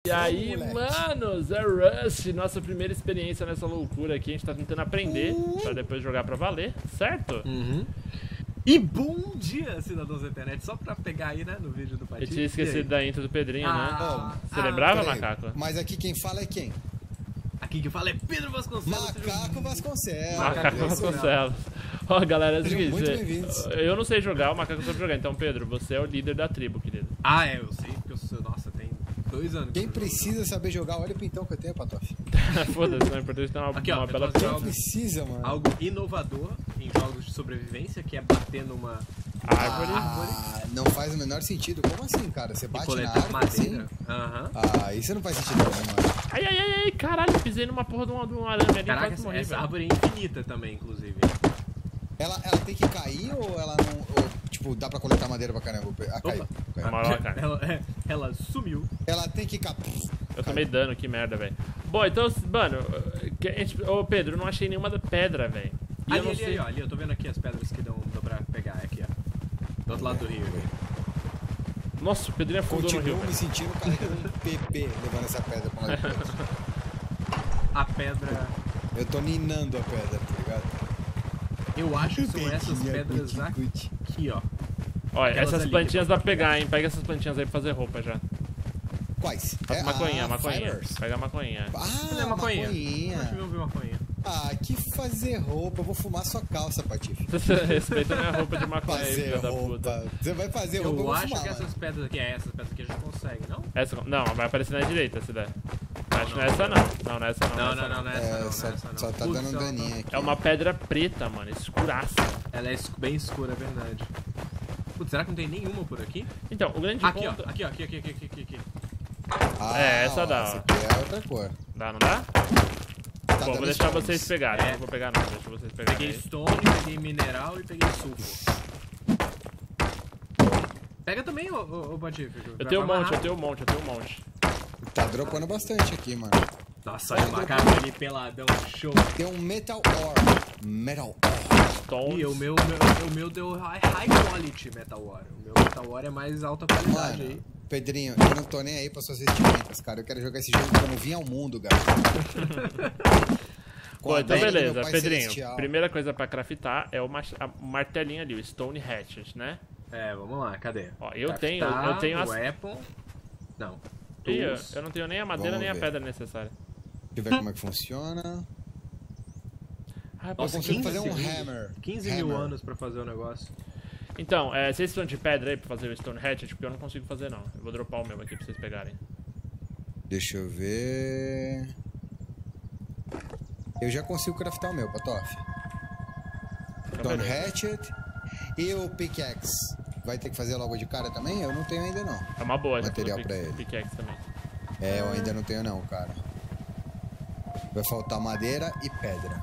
E aí, manos, é Rust, nossa primeira experiência nessa loucura aqui. A gente tá tentando aprender pra depois jogar pra valer, certo? E bom dia, cidadãos da internet. Só pra pegar aí, né, no vídeo do Patife. Eu tinha esquecido da intro do Pedrinho, né? Você lembrava, Macaco? Mas aqui quem fala é quem? Aqui que fala é Pedro Vasconcelos. Macaco Vasconcelos. Macaco Vasconcelos. Ó, galera, é o seguinte, muito bem-vindos. eu não sei jogar, o Macaco sabe jogar. Então, Pedro, você é o líder da tribo, querido. Ah, é, eu sei, porque eu sou... Nossa, tem 2 anos. Quem precisa saber jogar, olha o pintão que eu tenho, Patof. Foda-se, não é importante ter uma Aqui, ó, bela Pedro, pinta. Precisa, mano. Algo inovador em jogos de sobrevivência, que é bater numa Árvore. Não faz o menor sentido. Como assim, cara? Você e bate na coletar árvore assim? madeira. Isso não faz sentido, né, mano? Ai, caralho, pisei numa porra de um arame ali e Caraca, quase morri, essa velho. árvore é infinita também, inclusive. Ela tem que cair ou ela não... Ou, tipo, dá pra coletar madeira pra caramba? Caiu. Uma hora ela cai. Ela sumiu. Ela tem que cair. Eu tomei dano, que merda, velho. Bom, então, mano, ô Pedro, eu não achei nenhuma pedra, velho. E eu não sei... Ali, ó, ali, eu tô vendo aqui as pedras que dão pra pegar, aqui, ó. Do outro lado do rio. Nossa, o Pedrinho afundou no rio, Continuo me velho. sentindo carregando um PP levando essa pedra pra lá de dentro. A pedra... Eu tô minando a pedra, tá ligado? Eu acho que são essas pedras aqui, ó. Olha, Aquelas essas ali plantinhas que dá pra pegar, hein. Pega essas plantinhas aí pra fazer roupa já. Quais? Faz maconhinha. fibers. Pega a maconhinha. Cadê a maconhinha? Deixa eu ver maconhinha. Que fazer roupa. Eu vou fumar sua calça, Patife. Respeita minha roupa de maconha aí, Fazer filha da puta. roupa. Você vai fazer roupa, eu Eu vou acho fumar, que mano. essas pedras aqui, essas pedras aqui a gente consegue, não? Essa, não, vai aparecer na direita se der. Acho que não é essa não. Não, não é essa não. Não é essa não. Só tá dando um daninho aqui. É uma pedra preta, mano, escuraça. Ela é bem escura, é verdade. Putz, será que não tem nenhuma por aqui? Então, o grande Aqui, ó. ponto... Aqui. essa dá, ó. Essa aqui é outra cor. Dá, não dá? Tá Bom, vou dando deixar stones. vocês pegarem. Eu não vou pegar não, deixa vocês pegarem. Peguei aí. stone, peguei mineral e peguei sulfur. Pega também, ô Patife. Eu tenho um monte. Tá dropando bastante aqui, mano. Nossa, olha o macaco ali peladão, show. Tem um metal ore. Metal ore. Stones. E o meu deu high quality metal ore. O meu metal ore é mais alta qualidade aí. Mano, Pedrinho, eu não tô nem aí pra suas vestimentas, cara. Eu quero jogar esse jogo como vinha ao mundo, galera. Bom, então beleza, Pai Pedrinho. Celestial. Primeira coisa pra craftar é o martelinho ali, o Stone Hatchet, né? É, vamos lá, cadê? Ó, eu tenho as... Weapon. Não. Ih, Tools. eu não tenho nem a madeira Vamos nem a ver. pedra necessária. Deixa eu ver como é que funciona. Ah, Eu Nossa, consigo 15 fazer um segundos. hammer. 15 mil anos pra fazer o negócio. então, vocês precisam de pedra aí pra fazer o Stone Hatchet? Porque eu não consigo fazer não. Eu vou dropar o meu aqui pra vocês pegarem. Deixa eu ver. Eu já consigo craftar o meu, Patof. Então, Stone beleza. Hatchet e o Pickaxe. Vai ter que fazer logo de cara também? Eu não tenho ainda não. É uma boa, já Material falou pra ele. Pickaxe também. É, eu ainda não tenho não, cara. Vai faltar madeira e pedra.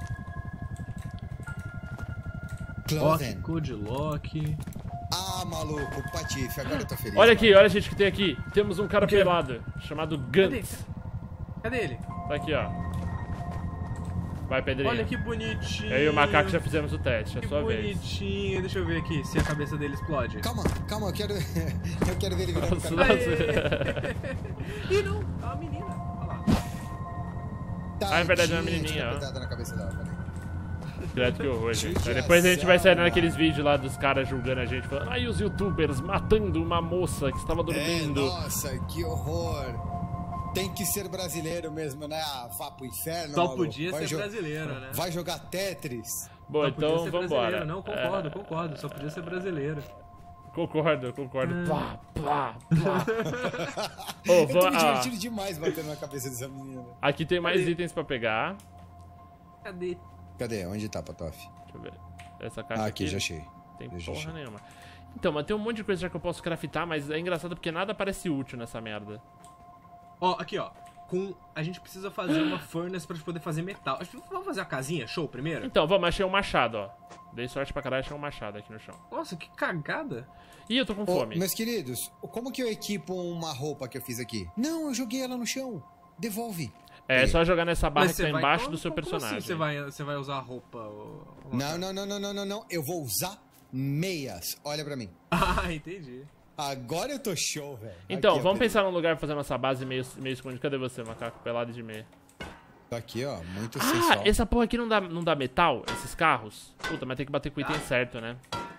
Clothing. Code lock. Maluco, Patife, agora eu tô feliz. Olha aqui, olha gente que tem aqui. Temos um cara pelado, chamado Gantz. Cadê ele? Tá aqui, ó. Vai, Pedrinho. Olha que bonitinho. Eu e o Macaco já fizemos o teste, é Que sua vez. bonitinho. Deixa eu ver aqui se a cabeça dele explode. Calma, eu quero ver ele virando Nossa, cara. Ih, não. É uma menina. Olha lá. Ah, é verdade, é uma Tadinha, menininha, tinha ó. apertado na cabeça dela, peraí. Direto que horror, gente. Aí Judiação, depois a gente vai sair mano. naqueles vídeos lá dos caras julgando a gente, falando, ai, os youtubers matando uma moça que estava dormindo. Nossa, que horror. Tem que ser brasileiro mesmo, né? Vá pro inferno, Só maluco. podia Vai ser brasileiro, né? Vai jogar Tetris. Bom, Só podia então ser vambora. brasileiro. Não, concordo. Só podia ser brasileiro. Concordo. Plá, plá, plá. Eu tô me divertindo demais batendo na cabeça dessa menina. Aqui tem mais Cadê? itens pra pegar. Cadê? Cadê? Onde tá, Patof? Deixa eu ver. Essa caixa Aqui, já achei. Tem já porra achei. nenhuma. Então, mas tem um monte de coisa já que eu posso craftar, mas é engraçado porque nada parece útil nessa merda. Ó, aqui, ó. A gente precisa fazer uma furnace pra gente poder fazer metal. Vamos fazer a casinha show primeiro? Então, vamos, achei um machado, ó. Dei sorte pra caralho, achei um machado aqui no chão. Nossa, que cagada. Ih, eu tô com Ô, fome. meus queridos, como que eu equipo uma roupa que eu fiz aqui? Não, eu joguei ela no chão. Devolve. É só jogar nessa barra que tá vai- embaixo como- do seu como personagem. Assim você vai usar a roupa? Não. Eu vou usar meias. Olha pra mim. Ah, entendi. Agora eu tô show, velho. Então, Aqui, ó, vamos Pedro. pensar num lugar pra fazer nossa base meio escondido. Cadê você, macaco pelado de meia? Tô aqui, ó. Muito Ah, sensual. essa porra aqui não dá metal? Esses carros? Puta, mas tem que bater com o item certo, né?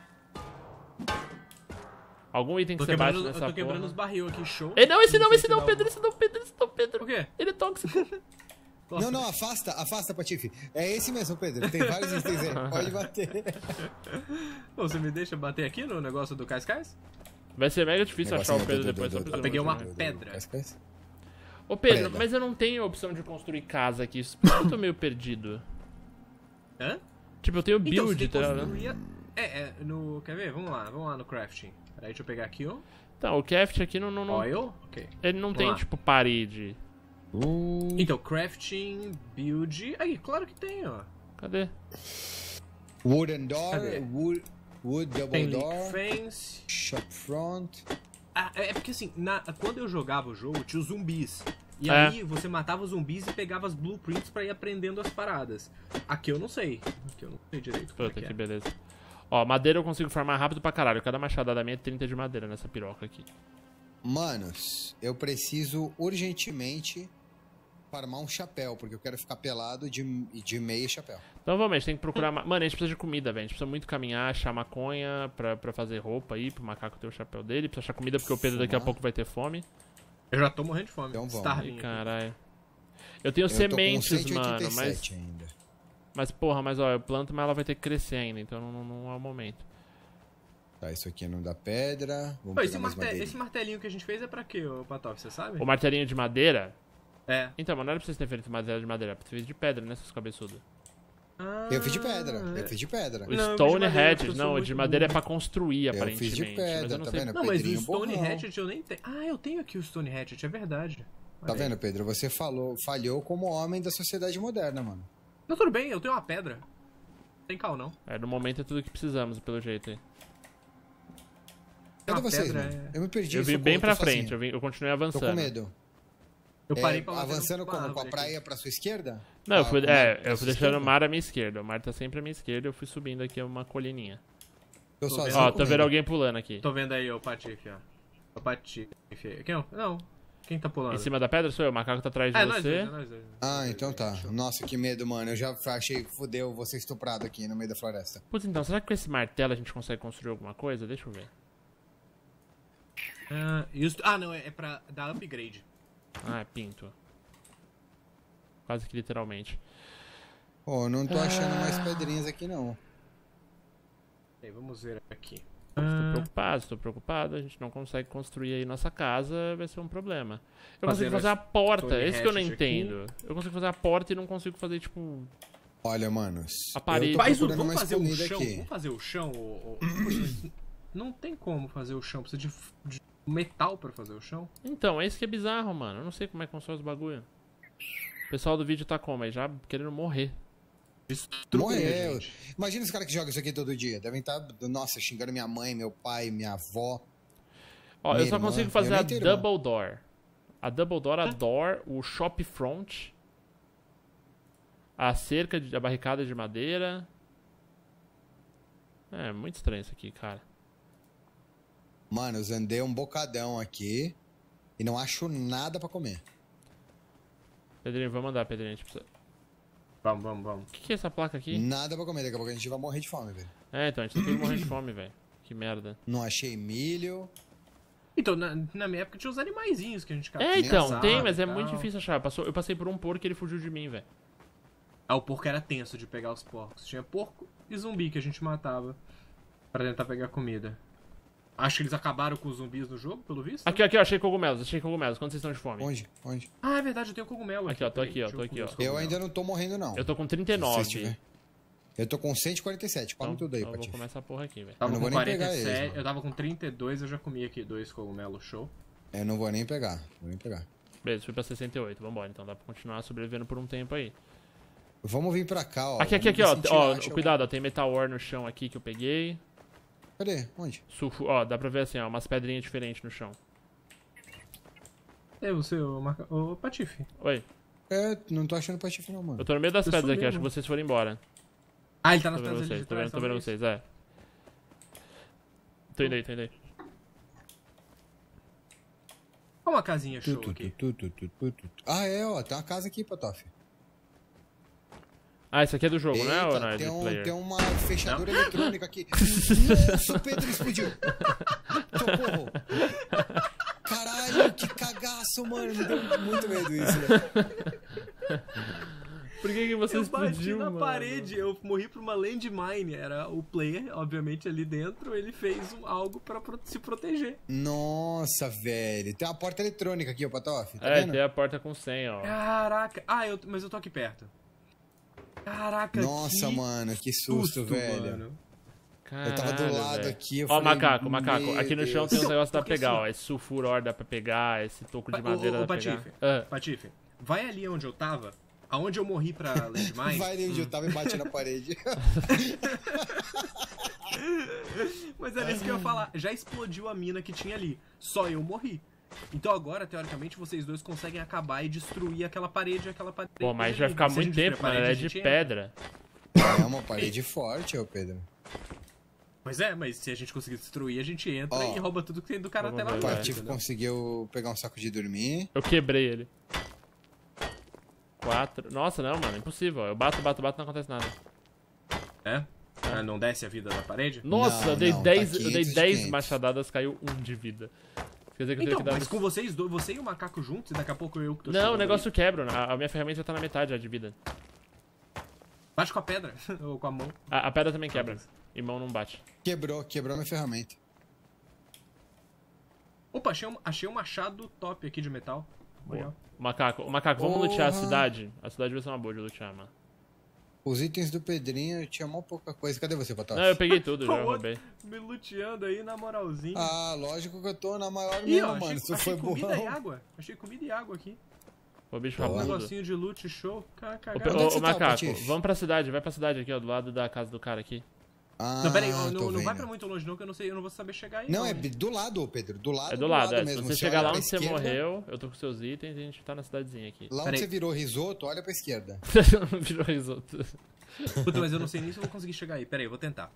Algum item que você bate nessa porra. Eu tô quebrando os barril aqui, show. Não, esse não, sei se dá Pedro, esse não, Pedro. O quê? Ele é tóxico. Não, não, afasta, Patife. É esse mesmo, Pedro. Tem vários itens aí. Pode bater. Pô, você me deixa bater aqui no negócio do Cascais? Vai ser mega difícil achar o Pedro depois. Só Eu peguei uma pedra. Ô Pedro, Prega. mas eu não tenho a opção de construir casa aqui. Por que eu tô meio perdido? Hã? Tipo, eu tenho Então, build, você tem que tá ligado? construir no... Quer ver? Vamos lá no crafting. Peraí, deixa eu pegar aqui, ó. Então, o craft aqui não Oil? Ok. ele não tem, lá. tipo, parede. Então, crafting, build... Aí, claro que tem, ó. Cadê? Wooden door, Cadê? wood double Tem door, link fence... shop front. Ah, é porque assim, quando eu jogava o jogo, tinha os zumbis. E É. aí você matava os zumbis e pegava as blueprints pra ir aprendendo as paradas. Aqui eu não sei. Aqui eu não sei direito como Puta, é que que é. beleza. Ó, madeira eu consigo farmar rápido pra caralho. Cada machadada minha é 30 de madeira nessa piroca aqui. Manos, eu preciso urgentemente farmar um chapéu, porque eu quero ficar pelado de meia e chapéu. Então vamos, a gente tem que procurar... Mano, a gente precisa de comida, velho. A gente precisa muito caminhar, achar maconha pra fazer roupa aí, pro macaco ter o chapéu dele. Precisa achar comida porque o Pedro daqui a Fumar. pouco vai ter fome. Eu já tô morrendo de fome. Então vamos. Starving Ih, aqui. caralho. Eu tenho Eu tô com sementes, 187 mano, ainda. mas porra, mas ó, eu planto, mas ela vai ter que crescer ainda, então não é o momento. Tá, isso aqui não dá pedra. Vamos Pô, pegar mais madeira. esse martelinho que a gente fez é pra quê, ô Patof, você sabe? O martelinho de madeira... É. Então, mas não era pra vocês terem feito madeira de madeira, era pra vocês de pedra, né, seus cabeçudos? Ah, Eu fiz de pedra, eu fiz de pedra. O Não, Stone de madeira, porque Hatchet, eu sou não, o muito de madeira é burro. pra construir, Eu fiz aparentemente. de Mas pedra, eu não tá sei. vendo? Não, mas o Pedrinho Stone borrão. Hatchet eu nem tenho. Ah, eu tenho aqui o Stone Hatchet, é verdade. Tá Olha aí. vendo, Pedro? Você falhou como homem da sociedade moderna, mano. Não, tudo bem, eu tenho uma pedra. Não tem cal, não. É, no momento é tudo que precisamos, pelo jeito aí. Cadê Uma vocês, pedra mano? é- Eu me perdi. Eu vim socorro, bem tô pra sozinho. frente, eu continuei Tô com avançando. medo. Eu parei pra bater Avançando numa como? Com a árvore praia pra sua esquerda? Não, eu Ah, fui, com a mar pra eu sua fui deixando esquerda? o mar à minha esquerda. O mar tá sempre à minha esquerda, eu fui subindo aqui uma colininha. Tô Tô sozinho. Ó, com tô vendo medo. alguém pulando aqui. Tô vendo aí, ô Patife, ó. O Patife. Quem? Não. Quem tá pulando? Em cima da pedra sou eu, o macaco tá atrás de É, nós você. dois, nós dois. Ah, então tá. Nossa, que medo, mano. Eu já achei que fudeu, vou ser estuprado aqui no meio da floresta. Putz, então, será que com esse martelo a gente consegue construir alguma coisa? Deixa eu ver. Não, é pra dar upgrade. Ah, é pinto. Quase que literalmente. Pô, não tô achando mais pedrinhas aqui, não. Ok, vamos ver aqui. Estou preocupado, a gente não consegue construir aí nossa casa, vai ser um problema. Eu Fazer consigo fazer a porta, Stone esse que eu não Hatchet entendo. Eu consigo fazer a porta e não consigo fazer, tipo... Olha, manos. A parede. Eu tô Mas procurando vamos mais fazer o comida chão? aqui. Vamos fazer o chão? Poxa, não tem como fazer o chão, precisa de metal pra fazer o chão. Então, é isso que é bizarro, mano. Eu não sei como é que constrói os bagulho. O pessoal do vídeo tá como aí? Já querendo morrer. Morreu. gente. Imagina os caras que jogam isso aqui todo dia. Devem estar, nossa, xingando minha mãe, meu pai, minha avó. Ó, eu Minha só irmã. consigo fazer Eu a nem tenho irmã. double door. A double door, a door, o shop front, a cerca, a barricada de madeira. É, muito estranho isso aqui, cara. Mano, eu andei um bocadão aqui e não acho nada pra comer. Pedrinho, vamos andar, Pedrinho. A gente precisa... Vamos. O que é essa placa aqui? Nada pra comer. Daqui a pouco a gente vai morrer de fome, velho. É, então, a gente tá tudo morrendo de fome, velho. Que merda. Não achei milho. Então, na minha época tinha os animaizinhos que a gente É, então, caçava tem, mas e é tal. muito difícil achar. Eu passei por um porco e ele fugiu de mim, velho. Ah, o porco era tenso de pegar os porcos. Tinha porco e zumbi que a gente matava pra tentar pegar comida. Acho que eles acabaram com os zumbis no jogo, pelo visto. Aqui, ó, achei cogumelos. Quando vocês estão de fome? Onde? Ah, é verdade, eu tenho cogumelo Aqui, ó, tô Peraí, aqui, ó, deixa tô aqui, ó. comer os Eu cogumelos. ainda não tô morrendo, não. Eu tô com Se 39. vocês tiverem. Eu tô com 147. Come tudo aí, então eu vou Patife. comer essa porra aqui, velho. Tava Eu não com vou nem pegar 47, eles, mano. eu tava com 32, eu já comi aqui 2 cogumelos, show. Eu não vou nem pegar. Vou nem pegar. Beleza, fui pra 68. Vambora, então dá pra continuar sobrevivendo por um tempo aí. Vamos vir pra cá, ó. Aqui, Vamos ver ó. se a gente Ó, acha cuidado, ó. Tem metal ore no chão aqui que eu peguei. algum- Cadê? Onde? Sulfo, ó, dá pra ver assim, ó, umas pedrinhas diferentes no chão. É você, ô Patife. Oi, É, não tô achando Patife, não, mano. eu tô no meio das Eu pedras subi, aqui, acho que mano. vocês foram embora. Ah, ele tá nas Tô vendo pedras ali vocês, de trás, tô vendo talvez. vocês, é. Tô indo aí. Olha uma casinha show aqui. Ah, ó. Tem uma casa aqui, Patof. Ah, isso aqui é do jogo, né? Ou não é tem, de player? tem uma fechadura eletrônica aqui. Nossa, o Pedro explodiu. Socorro. Caralho, que cagaço, mano. Me deu muito medo isso, né? Por que você explodiu, Eu bati na mano? parede, eu morri pra uma landmine. Era o player, obviamente, ali dentro. Ele fez algo pra se proteger. Nossa, velho. Tem uma porta eletrônica aqui, ó, Patof. Tá É, vendo? tem a porta com senha, ó. Caraca. Ah, mas eu tô aqui perto. Caraca, Nossa, que mano, que susto, velho. mano. Eu tava do Caralho, lado velho. aqui, eu Ó, falei, macaco. Aqui no chão tem uns Então, negócios que dá pra porque pegar, assim- ó. Esse sulfuro dá pra pegar, esse toco de madeira Ô, dá pra Patife, pegar. Ah, Patife, vai ali onde eu tava, aonde eu morri pra landmine. Vai ali onde eu tava e bate na parede. Mas era isso que eu ia falar. Já explodiu a mina que tinha ali. Só eu morri. Então agora, teoricamente, vocês dois conseguem acabar e destruir aquela parede e aquela parede. pô, mas ali. vai ficar Se a muito gente destruir tempo, a mano. parede, Ela é a de gente entra. pedra. É uma parede forte, ô Pedro. Pois é, mas se a gente conseguir destruir, a gente entra Ó, e rouba tudo que tem do cara vamos até lá ver, O vai. dentro, Patife entendeu? conseguiu pegar um saco de dormir. Eu quebrei ele. 4. Nossa, não, mano. Impossível. Eu bato, não acontece nada. É? Ah, não desce a vida da parede? Nossa, Não, eu dei não, tá 10, eu 500 dei de 10 500. machadadas, caiu 1 de vida. Quer dizer que eu Então, tenho que dar... mas com vocês dois, você e o macaco juntos, e daqui a pouco eu que tô Não, chegando o negócio quebra. A minha ferramenta já tá na metade já de vida. ali. Bate com a pedra, ou com a mão. A pedra também quebra. E mão não bate. Quebrou minha ferramenta. Opa, achei um machado top aqui de metal. Legal. Macaco, vamos Porra. lutear a cidade? A cidade vai ser uma boa de lutear, mano. Os itens do Pedrinho tinha mó pouca coisa. Cadê você, Patof? Não, eu peguei tudo, já O outro roubei. Me luteando aí na moralzinha. Ah, lógico que eu tô na maior Ih, mesmo, ó, mano. achei, Isso achei foi comida e bom. água. Achei comida e água aqui. O bicho Boa. Um rabudo. negocinho de loot show. Caraca, Onde é que você tá, Macaco, Patife? vamos pra cidade, vai pra cidade aqui, ó, do lado da casa do cara aqui. Ah, Não, pera aí, tô não vai vendo. pra muito longe não, que eu não sei, eu não vou saber chegar aí. Não, é do lado, ô Pedro. Do lado, É do lado, é. Se mesmo. você chegar olha lá pra onde você esquerda, morreu, eu tô com seus itens e a gente tá na cidadezinha aqui. Lá onde Peraí. você virou risoto, olha pra esquerda. Virou risoto. Puta, mas eu não sei nem se eu vou conseguir chegar aí. Pera aí, eu vou tentar.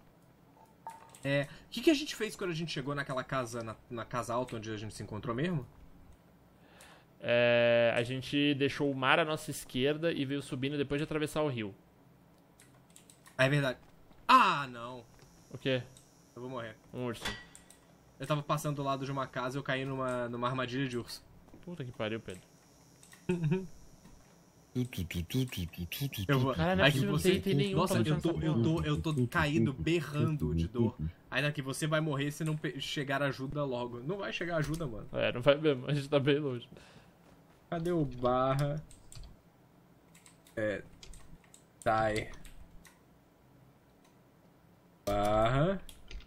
O que a gente fez quando a gente chegou naquela casa, na casa alta onde a gente se encontrou mesmo? É, a gente deixou o mar à nossa esquerda e veio subindo depois de atravessar o rio. Ah, é verdade. Ah, não. O quê? Eu vou morrer. Um urso. Eu tava passando do lado de uma casa e eu caí numa armadilha de urso. Puta que pariu, Pedro. Eu vou... Caralho, não é aí que possível, você... não tem nenhum Nossa, pra lutar nessa eu tô caído, berrando de dor. Aí daqui você vai morrer se não chegar ajuda logo. Não vai chegar ajuda, mano. É, não vai mesmo, a gente tá bem longe. Cadê o barra? Tai. Barra.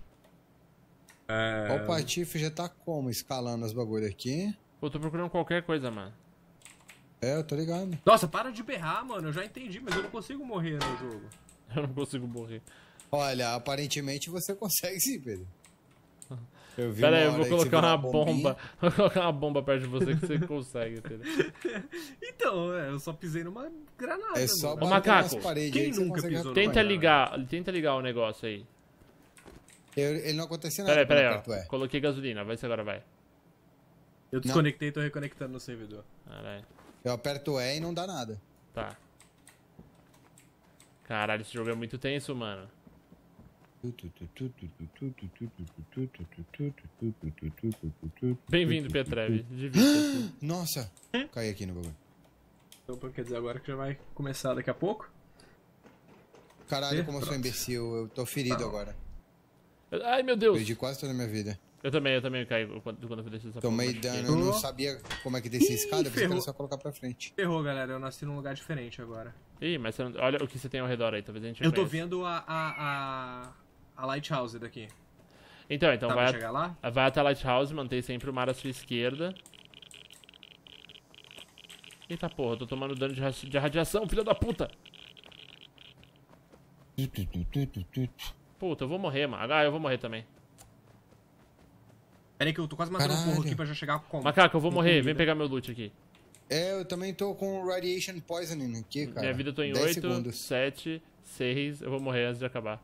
Ó, o Patife já tá como? Escalando os bagulho aqui. Pô, eu tô procurando qualquer coisa, mano. É, eu tô ligado. Nossa, para de berrar, mano. Eu já entendi, mas eu não consigo morrer no jogo. Eu não consigo morrer. Olha, aparentemente você consegue sim, Pedro. Eu vi Pera aí, uma eu vou hora que você colocar viu uma bombinha. bomba. Vou colocar uma bomba perto de você que você consegue, Pedro. Então, eu só pisei numa granada. É só mano. Ô, bater macaco, nas paredes quem aí que você nunca consegue pisou atuar. numa Tenta ligar o negócio aí. Ele não aconteceu nada Pera quando eu aí, aperto ó. E. Coloquei gasolina, vai se agora vai. Eu desconectei e tô reconectando no servidor. Caralho. Eu aperto E e não dá nada. Tá. Caralho, esse jogo é muito tenso, mano. Bem-vindo, Petrev. Divirta-se. Nossa, caí aqui no bagulho. Então, quer dizer, agora que já vai começar daqui a pouco. Caralho, como eu sou Pronto. imbecil, eu tô ferido agora. Ai, meu Deus. Perdi quase toda a minha vida. Eu também caí quando eu desci essa Tomei porra, dano, machuquei. eu não sabia como é que descia a escada, pensei que ferrou. era só colocar pra frente. Ferrou, galera. Eu nasci num lugar diferente agora. Ih, mas você não... olha o que você tem ao redor aí, talvez a gente Eu tô conheça. vendo a Lighthouse daqui. Então Dá pra vai, chegar lá? vai até a Lighthouse, mantém sempre o mar à sua esquerda. Eita porra, eu tô tomando dano de radiação, filha da puta! Puta, eu vou morrer, mano. Ah, eu vou morrer também. Pera aí que eu tô quase matando um Caralho. porro aqui pra já chegar como. Macaco, eu vou Com morrer, comida. vem pegar meu loot aqui. É, eu também tô com radiation poisoning aqui, cara. Minha vida eu tô em 10 8, segundos. 7, 6, eu vou morrer antes de acabar.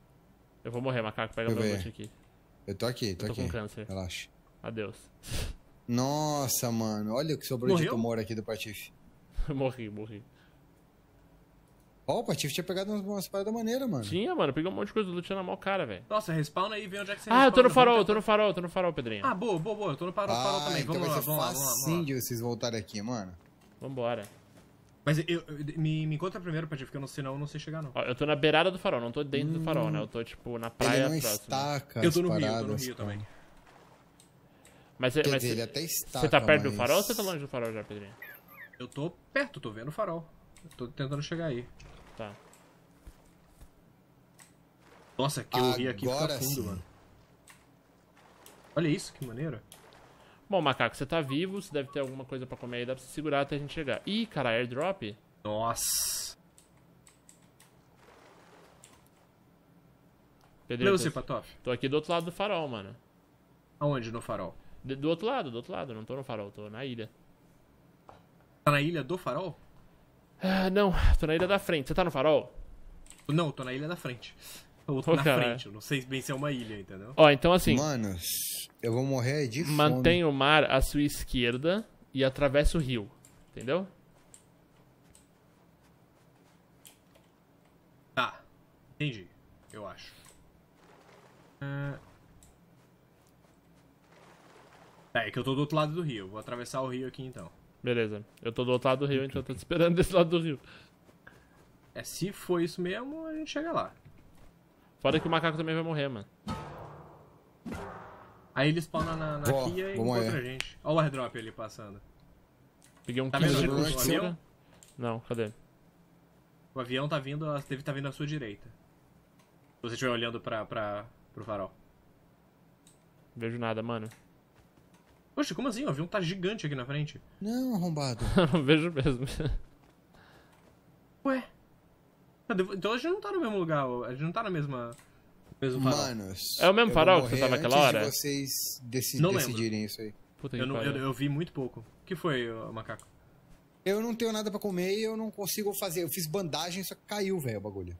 Eu vou morrer, macaco, pega Deixa meu eu loot ver. aqui. Eu tô aqui, Eu tô aqui. com câncer. Relaxa. Adeus. Nossa, mano. Olha o que sobrou de Morreu? tumor aqui do Patife. Morri. Ó, o Patife tinha pegado umas paradas maneiras, mano. Tinha, mano. Peguei um monte de coisa do Luciano mal cara, velho. Nossa, respawna aí, vê onde é que você Ah, eu tô no respawna. farol, tô no farol, Pedrinho. Ah, boa. Eu tô no farol também. então Vamos vai lá, ser vamos lá. facinho de vocês voltarem aqui, mano. Vambora. Mas me encontra primeiro, Patife, porque senão eu não sei chegar, não. Ó, eu tô na beirada do farol, não tô dentro do farol, né? Eu tô, tipo, na praia Ele não próxima. estaca Eu as tô no paradas. Rio também. Mas Quer dizer, ele até estaca, você tá perto do mas- farol ou você tá longe do farol já, Pedrinho? Eu tô perto, tô vendo o farol. Eu tô tentando chegar aí. Tá. Nossa, que o rio aqui fica Agora fundo, sim. mano. Olha isso, que maneiro. Bom, macaco, você tá vivo, você deve ter alguma coisa pra comer aí, dá pra você segurar até a gente chegar. Ih, cara, airdrop? Nossa. Pedrinho, Lê você, Patof. tô aqui do outro lado do farol, mano. Aonde no farol? Do outro lado, não tô no farol, tô na ilha. Tá na ilha do farol? Ah, não, tô na ilha da frente. Você tá no farol? Não, tô na ilha da frente. Eu Ô, tô na caralho. frente, eu não sei bem se é uma ilha, entendeu? Ó, então assim, Mano, eu vou morrer de fome. mantenha o mar à sua esquerda e atravessa o rio, entendeu? Tá, entendi, eu acho. É que eu tô do outro lado do rio, vou atravessar o rio aqui então. Beleza, eu tô do outro lado do rio, então eu tô te esperando desse lado do rio. É, se for isso mesmo, a gente chega lá. Foda que o macaco também vai morrer, mano. Aí ele spawna na Vou, Kia e vou encontra morrer. a gente. Olha o airdrop ali passando. Peguei um Tá quilo vendo de o avião? costura. Não, cadê? O avião tá vindo, deve estar vindo à sua direita. Se você estiver olhando pro farol. Vejo nada, mano. Poxa, como assim? O avião tá gigante aqui na frente. Não, arrombado. Não vejo mesmo. Ué? Cadê? Então a gente não tá no mesmo lugar, a gente não tá na mesma... mesmo farol. Manos. É o mesmo eu farol vou que você morrer tava aquela antes hora? de vocês Não lembro. decidirem isso aí. Puta que Eu, não, pariu. eu vi muito pouco. O que foi, ô, macaco? Eu não tenho nada pra comer e eu não consigo fazer. Eu fiz bandagem, só que caiu, velho, o bagulho.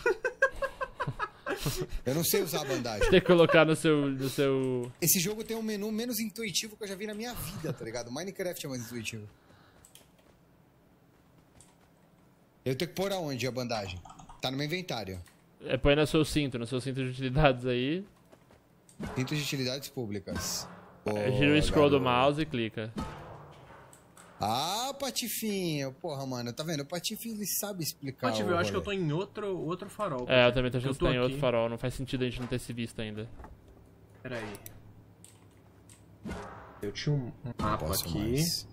Eu não sei usar a bandagem. Tem que colocar no seu... Esse jogo tem um menu menos intuitivo que eu já vi na minha vida, tá ligado? Minecraft é mais intuitivo. Eu tenho que pôr aonde a bandagem? Tá no meu inventário. É, põe no seu cinto de utilidades aí. Cinto de utilidades públicas. Gira o scroll do garoto. mouse e clica. Ah, Patifinho. Porra, mano, tá vendo? O Patifinho, ele sabe explicar. Patife, o eu acho que eu rolê. tô em outro farol. É, eu também tô achando que tô tá em aqui. outro farol. Não faz sentido a gente não ter se visto ainda. Pera aí. Eu tinha um mapa Posso aqui. mais.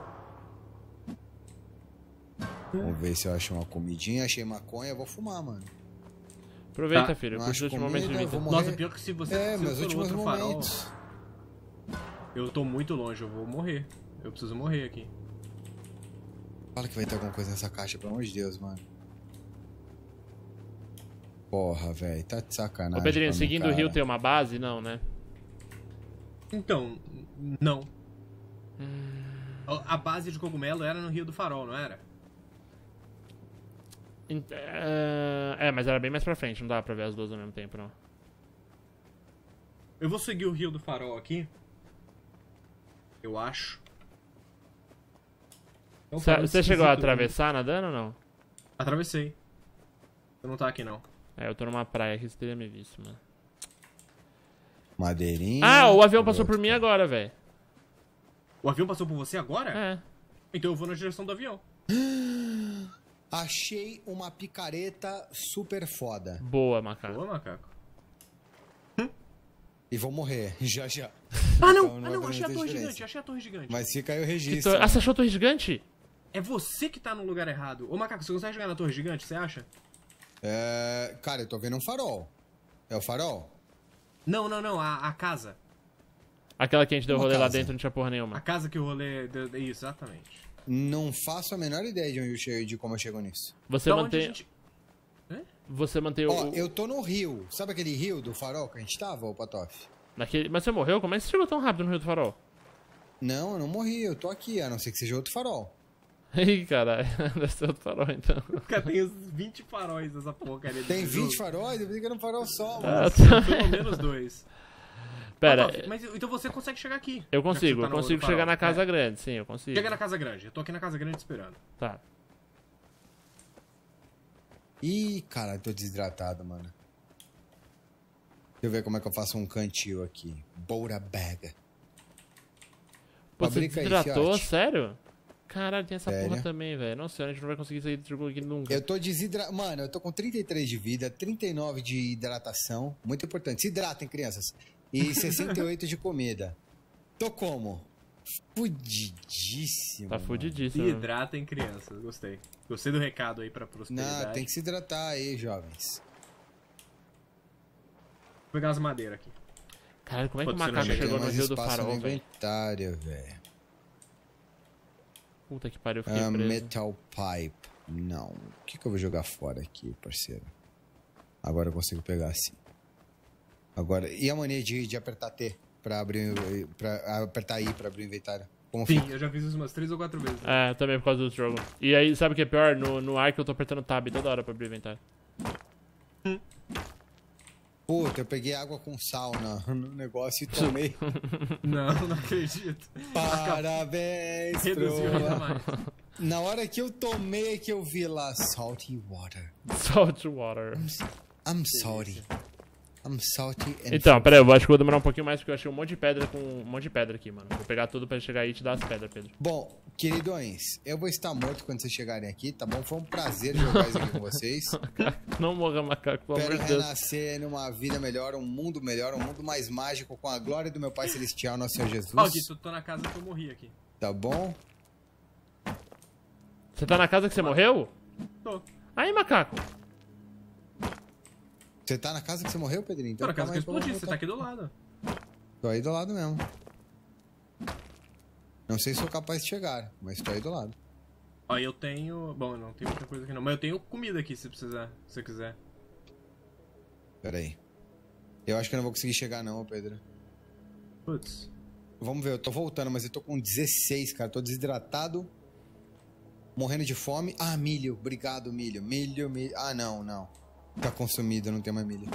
Vamos ver se eu acho uma comidinha. Achei maconha, eu vou fumar, mano. Aproveita, Tá, filho. não Curte o acho último momento de comida, vida. vou Nossa, morrer. pior que se você É, se meus eu for no últimos outro farol, momentos. eu tô muito longe, eu vou morrer. Eu preciso morrer aqui. Fala que vai ter alguma coisa nessa caixa, pelo amor de Deus, mano. Porra, velho, tá de sacanagem. Ô, Pedrinho, com a minha seguindo o rio cara. tem uma base? Não, né? Então, não. A base de cogumelo era no Rio do Farol, não era? É, mas era bem mais pra frente, não dava pra ver as duas ao mesmo tempo, não. Eu vou seguir o Rio do Farol aqui. Eu acho. É um farol Você chegou a esquisito, atravessar nadando ou não? né? Atravessei. Eu não tá aqui, não. É, eu tô numa praia aqui, você teria me visto, mano. Madeirinha. Ah, o avião passou por mim agora, velho. O avião passou por você agora? É. Então eu vou na direção do avião. Achei uma picareta super foda. Boa, macaco. Boa, macaco. E vou morrer, já já. Ah, não! Então, vai Achei a fazer torre diferença. gigante, achei a torre gigante. Mas fica aí o Que registro. Ah, você achou a torre gigante? É você que tá no lugar errado. Ô, macaco, você consegue chegar na torre gigante, você acha? É... Cara, eu tô vendo um farol. É o farol? Não, a casa. Aquela que a gente deu Uma rolê lá casa. dentro não tinha porra A nenhuma. casa que o rolê... Isso, exatamente. Não faço a menor ideia de onde eu chego, de como eu chego nisso. Você Da onde a mantém. gente... Você mantém Ó, o. eu tô no rio. Sabe aquele rio do farol que a gente tava, ô Patof? Naquele... Mas você morreu? Como é que você chegou tão rápido no Rio do Farol? Não, eu não morri. Eu tô aqui, a não ser que seja outro farol. Ih, caralho. Deve ser outro farol então. Cara, tem uns 20 faróis nessa porcaria desse Tem 20 jogo. faróis? Eu pensei que era um farol só, mano. Ah, tá. Pelo menos 2. Pera, Mas então você consegue chegar aqui. eu já que consigo, você eu tá no consigo farol. chegar na casa É. grande, sim, eu consigo. Chega na casa grande. Eu tô aqui na casa grande esperando. Tá. Ih, caralho, tô desidratado, mano. Deixa eu ver como é que eu faço um cantil aqui. Boura bag. Pô, você Fabrica aí, desidratou? fiote. Sério? Caralho, tem essa Sério? porra também, velho. Nossa senhora, a gente não vai conseguir sair desse jogo aqui nunca. Eu tô desidratado. Mano, eu tô com 33 de vida, 39 de hidratação. Muito importante. Se hidratem, crianças. E 68 de comida. Tô como? Fudidíssimo. Tá mano. Se fudidíssimo. hidratem crianças. Gostei. Gostei do recado aí pra prosperidade. Não, tem que se hidratar aí, jovens. Vou pegar as madeiras aqui. Caralho, como é que o Pode ser macaco no Tem chegou no mais Rio do espaço Farol, no velho? inventário, velho. Puta que pariu, eu fiquei preso. Metal pipe. Não. O que eu vou jogar fora aqui, parceiro? Agora eu consigo pegar assim. Agora. E a mania de apertar T pra abrir. Pra apertar I pra abrir o inventário? Como Sim, fica? eu já fiz isso umas 3 ou 4 vezes. É, também por causa do jogo. E aí, sabe o que é pior? No Ark eu tô apertando Tab toda hora pra abrir o inventário. Puta, eu peguei água com sal no negócio e tomei. Não, não acredito. Parabéns, Reduziu ainda pro... mais. Na hora que eu tomei, que eu vi lá salty water. Salt water. I'm salty. I'm salty and Então, pera aí, eu acho que vou demorar um pouquinho mais porque eu achei um monte de pedra com um monte de pedra aqui, mano. Vou pegar tudo pra chegar aí e te dar as pedras, Pedro. Bom, queridões, eu vou estar morto quando vocês chegarem aqui, tá bom? Foi um prazer jogar isso aqui com vocês. Não morra, macaco, pelo amor Espero de Deus. renascer numa vida melhor, um mundo mais mágico, com a glória do meu Pai Celestial, nosso Senhor Jesus. Ó, aqui, tô na casa que eu morri aqui. Tá bom? Você tá na casa que você morreu? Tô. Aí, macaco. Você tá na casa que você morreu, Pedrinho? Tô na casa que eu calma aí, explodi, você tá aqui do lado. Tô aí do lado mesmo. Não sei se sou capaz de chegar, mas tô aí do lado. Ó, eu tenho... Bom, eu não tenho muita coisa aqui não, mas eu tenho comida aqui se precisar, se você quiser. Pera aí. Eu acho que eu não vou conseguir chegar não, Pedro. Putz. Vamos ver, eu tô voltando, mas eu tô com 16, cara. Tô desidratado. Morrendo de fome. Ah, milho. Obrigado, milho. Milho. Ah, não. Tá consumido, não tem mais milho.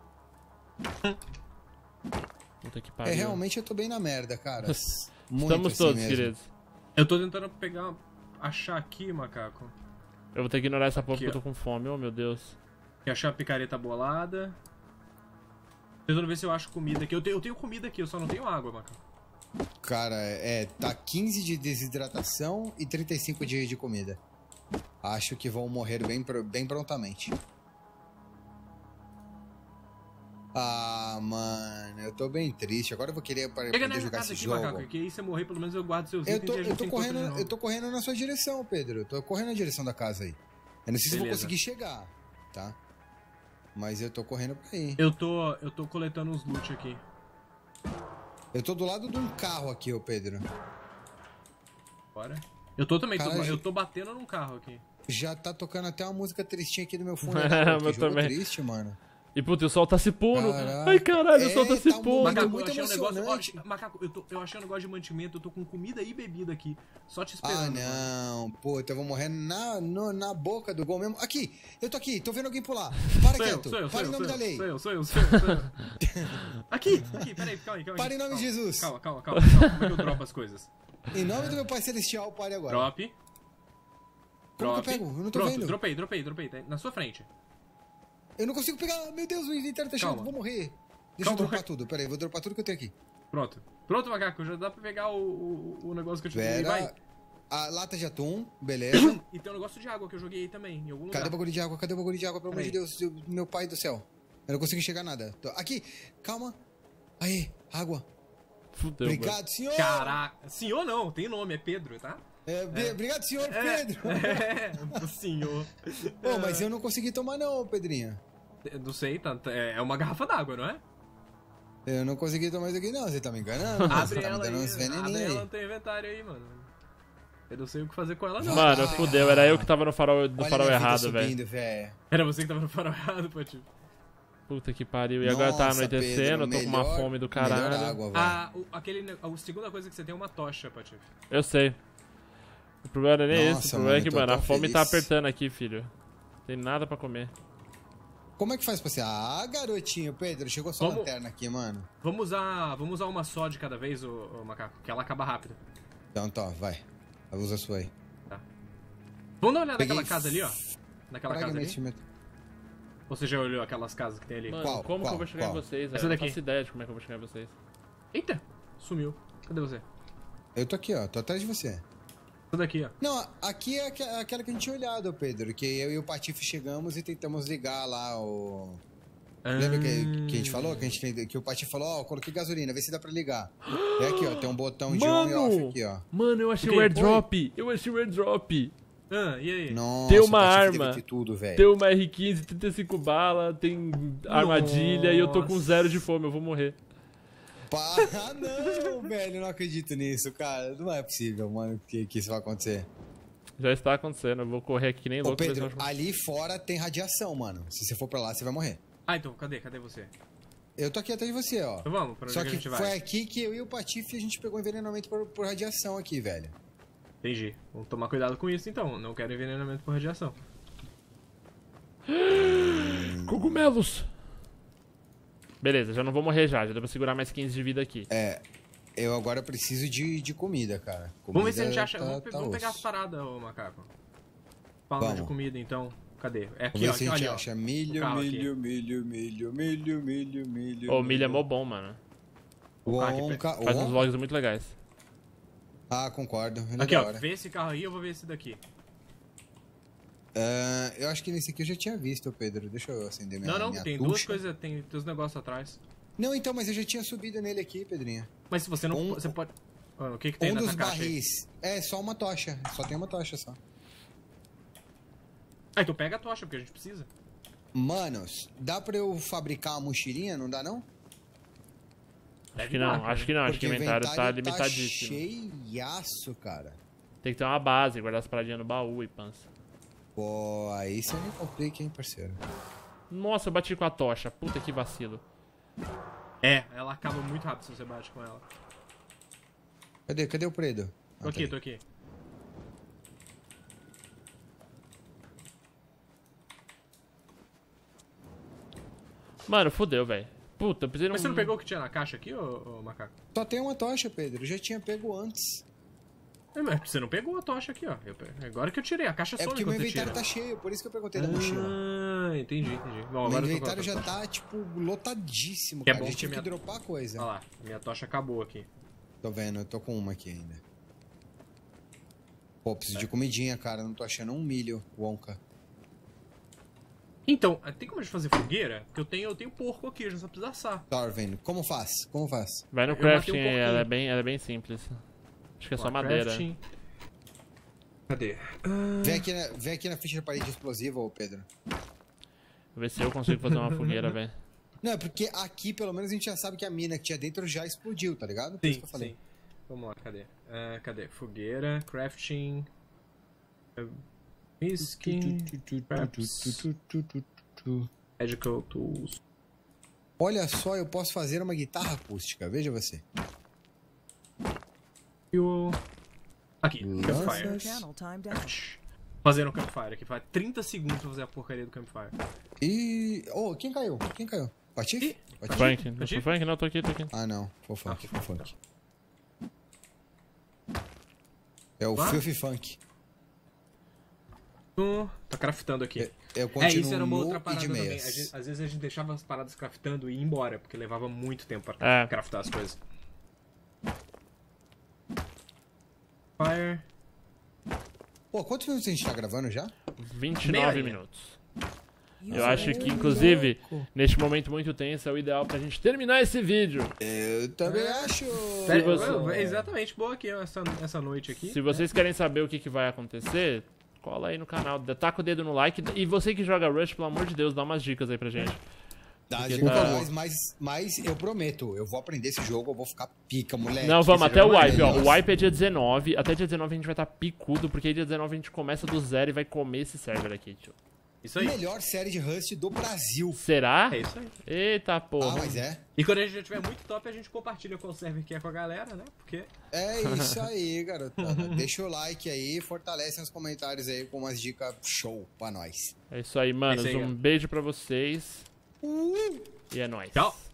Puta que pariu. Realmente eu tô bem na merda, cara. Muito Estamos assim todos, mesmo. queridos. Eu tô tentando pegar... Achar aqui, macaco. Eu vou ter que ignorar essa porra Aqui, porque eu tô com fome, oh meu Deus. E achar a picareta bolada. Tentando ver se eu acho comida aqui. Eu tenho comida aqui, eu só não tenho água, macaco. Cara, tá 15 de desidratação e 35 de comida. Acho que vão morrer bem prontamente. Ah, mano, eu tô bem triste. Agora eu vou querer Pega poder nessa jogar casa esse aqui, jogo. macaco, que aí você morrer, pelo menos eu guardo seus Eu itens e a gente encontra de novo. tô correndo na sua direção, Pedro. Eu tô correndo na direção da casa aí. Eu não sei se vou Beleza. conseguir chegar, tá? Mas eu tô correndo por aí. Eu tô coletando uns loot aqui. Eu tô do lado de um carro aqui, ô Pedro. Bora. Eu tô também, Caralho. eu tô batendo num carro aqui. Já tá tocando até uma música tristinha aqui do meu fundo. Meu Que jogo também. triste, mano. E puta, o sol tá se pondo. Caraca. Ai, caralho, o sol tá se Tá pondo. Macaco, muito eu achei um negócio. emocionante. Ó, macaco, eu achei um negócio de mantimento, eu tô com comida e bebida aqui. Só te Ah, esperando. mano. não. Puta, eu vou morrer na boca do gol mesmo. Aqui, eu tô aqui, tô vendo alguém pular. Para quieto. Para em nome da lei. Sou eu. Aqui, peraí, calma aí. Para em nome de Jesus. Calma. Como é que eu dropo as coisas? Em nome do meu Pai Celestial, pare agora. Drop. Como que eu pego? Eu não tô Pronto, vendo. dropei, tá na sua frente. Eu não consigo pegar. Meu Deus, o inventário tá cheio. Calma. Vou morrer. Deixa Calma. eu dropar tudo. Pera aí, vou dropar tudo que eu tenho aqui. Pronto, macaco, já dá pra pegar o negócio que eu te dei, Pera. vai. A lata de atum, beleza. E tem um negócio de água que eu joguei aí também, em algum lugar. Cadê o bagulho de água? Cadê o bagulho de água? Pelo amor de Peraí. Deus, meu pai do céu. Eu não consigo enxergar nada. Aqui, calma. Aí, água. Fudeu, Obrigado, senhor. Caraca, senhor não, tem nome, é Pedro, tá? Obrigado, senhor Pedro. Do senhor. Pô, mas eu não consegui tomar não, Pedrinho. Não sei, é uma garrafa d'água, não é? Eu não consegui tomar isso aqui não, você tá me enganando? Você Abre tá me ela dando aí, uns abre veneninhos ela aí. no teu inventário aí, mano. Eu não sei o que fazer com ela, não. Mano, fudeu, era eu que tava no farol, do Olha farol minha vida errado, velho. subindo, velho. Era você que tava no farol errado, Pati. Puta que pariu. E agora tá Nossa, anoitecendo, eu tô com uma melhor- fome do melhor caralho. água, velho. A segunda coisa que você tem é uma tocha, Pati. Eu sei. O problema não é nem Nossa, esse, o problema é mano, que, eu tô mano, a tão fome tá feliz. apertando aqui, filho. Tem nada pra comer. Como é que faz pra você? Ah, garotinho, Pedro, chegou sua lanterna aqui, mano. Vamos usar uma só de cada vez, ô macaco, que ela acaba rápido. Então tá, vai. Usa a sua aí. Tá. Vamos dar uma olhada Peguei naquela casa ali, ó. Naquela casa ali. Fragmento. Ou você já olhou aquelas casas que tem ali? Mano, Qual? como que eu vou chegar Qual? em vocês, velho? Essa Eu não daqui. faço ideia de como é que eu vou chegar em vocês. Eita, sumiu. Cadê você? Eu tô aqui, ó. Tô atrás de você. Essa daqui, ó. Não, aqui é aquela que a gente tinha olhado, Pedro. Que eu e o Patife chegamos e tentamos ligar lá o... Lembra que a gente falou? Que o Patife falou, ó, coloquei gasolina, vê se dá pra ligar. É aqui, ó. Tem um botão de on e off aqui, ó. Mano, eu achei O quê? o airdrop. Eu achei o airdrop. Ah, e aí? Nossa, Tem uma o Patife arma. deve ter tudo, velho. Tem uma R15, 35 bala, tem armadilha e eu tô com Nossa. 0 de fome, eu vou morrer. Ah, não, velho, eu não acredito nisso, cara. Não é possível, mano, que isso vai acontecer. Já está acontecendo, eu vou correr aqui que nem Ô, louco. Pedro, pra ver se eu ali fora tem radiação, mano. Se você for pra lá, você vai morrer. Ah, então, cadê você? Eu tô aqui atrás de você, ó. Então vamos, pra onde Só é que a que gente foi vai? aqui que eu e o Patife a gente pegou envenenamento por radiação aqui, velho. Entendi. Vamos tomar cuidado com isso, então. Não quero envenenamento por radiação. Cogumelos! Beleza, já não vou morrer já dá pra segurar mais 15 de vida aqui. Eu agora preciso de comida, cara. Vamos ver se a gente Comida acha... vamos pegar as osso. paradas, ô macaco. Falando de Vamos. comida, então. Cadê? É aqui, Vamos ver ó. se a Aqui, gente olha, ó. acha O milho, carro aqui. milho. Ô, o milho é mó bom, mano. Wonka, Faz uns vlogs muito legais. Ah, concordo. Ele é Aqui, da ó. hora. Vê esse carro aí, eu vou ver esse daqui. Eu acho que nesse aqui eu já tinha visto, Pedro. Deixa eu acender minha Não, minha tem tucha. duas coisas, tem os negócios atrás. Não, então, mas eu já tinha subido nele aqui, Pedrinho. Mas se você não... Você pode... Ah, o que tem Um nessa dos caixa aí? barris. É, só uma tocha. Só tem uma tocha só. Ah, então pega a tocha, porque a gente precisa. Manos, dá pra eu fabricar uma mochilinha? Não dá, não? Acho que não, acho que não. Acho que o inventário tá limitadíssimo. Cheiaço, cara. Tem que ter uma base, guardar as paradinhas no baú e pança. Pô, aí você me complica, hein, parceiro. Nossa, eu bati com a tocha. Puta que vacilo. É, ela acaba muito rápido se você bate com ela. Cadê o Predo? Tô aqui, tô aqui. Mano, fodeu, velho. Puta, eu precisei Mas você não pegou o que tinha na caixa aqui, ô macaco? Só tem uma tocha, Pedro. Eu já tinha pego antes. É, mas você não pegou a tocha aqui, ó. Agora que eu tirei, a caixa É some porque meu quando você inventário tira. tá cheio, por isso que eu perguntei da mochila. Ah, entendi. Bom, Meu agora eu tô com a inventário tocha. já tá, tipo, lotadíssimo, Que é cara. bom Já tive que que dropar coisa. Olha lá, minha tocha acabou aqui. Tô vendo, eu tô com uma aqui ainda. Pô, preciso de comidinha, cara. Não tô achando um milho, Wonka. Então, tem como a gente fazer fogueira? Porque eu tenho porco aqui, a gente só precisa assar. Tarvin, como faz? Como faz? Vai no Eu matei crafting, um pouquinho. ela é bem simples. Acho que é só Ó, madeira. crafting. Cadê? Vem aqui na ficha de parede explosiva, ô Pedro. Vou ver se eu consigo fazer uma fogueira, velho. Não, é porque aqui, pelo menos, a gente já sabe que a mina que tinha dentro já explodiu, tá ligado? Por isso Sim, que eu falei. sim. Vamos lá, cadê? Cadê? Fogueira, crafting... Whisky... Medical tools... Olha só, eu posso fazer uma guitarra acústica, veja você. Fuel... Aqui, Lanças. campfire. Channel timed out. Fazer um campfire aqui, faz 30 segundos pra fazer a porcaria do campfire. E... Oh, quem caiu? Quem caiu? Patife? Patife? Frank, não Pode foi ir? Frank? Não, tô aqui. Ah, não. Foi funk, Ah, foi funk. É o Claro. Filthy Funk. Tá craftando aqui. Eu continuo isso era uma nu outra e parada de também. meias. Às vezes a gente deixava as paradas craftando e ia embora, porque levava muito tempo pra É. craftar as coisas. Fire. Pô, quantos minutos a gente tá gravando já? 29 Meia hora. minutos. Eu acho que, inclusive, neste momento muito tenso, é o ideal pra gente terminar esse vídeo. Eu também acho. Se você- Exatamente, boa aqui essa noite aqui. Se vocês querem saber o que vai acontecer, cola aí no canal, taca o dedo no like. E você que joga Rush, pelo amor de Deus, dá umas dicas aí pra gente. Dá Porque dica tá- pra nós, mas eu prometo, eu vou aprender esse jogo, eu vou ficar pica, moleque. Não, vamos, esse até o jogo é wipe, ó. O maravilhoso. wipe é dia 19. Até dia 19 a gente vai estar picudo, porque aí dia 19 a gente começa do zero e vai comer esse server aqui, tio. Isso aí. Melhor série de Rust do Brasil. Será? É isso aí. Eita porra. Ah, mas é? E quando a gente já tiver muito top, a gente compartilha qual server que é com a galera, né? Porque... É isso aí, garotada. Deixa o like aí, fortalece nos comentários aí com umas dicas show pra nós. É isso aí, manos. É isso aí, Um beijo pra vocês. E é nóis. Tchau.